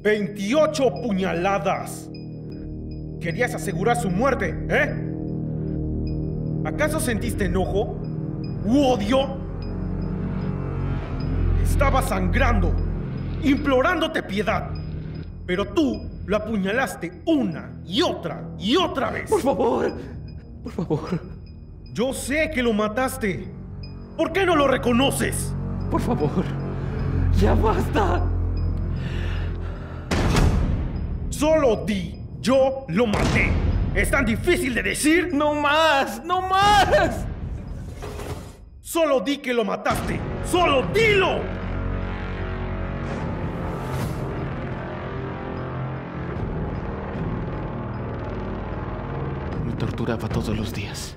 28 puñaladas. Querías asegurar su muerte, ¿eh? ¿Acaso sentiste enojo? ¿U odio? Estaba sangrando, implorándote piedad. Pero tú lo apuñalaste una y otra vez. Por favor, por favor. Yo sé que lo mataste. ¿Por qué no lo reconoces? Por favor, ya basta. Solo di, yo lo maté. ¿Es tan difícil de decir? ¡No más! ¡No más! Solo di que lo mataste. ¡Solo dilo! Me torturaba todos los días.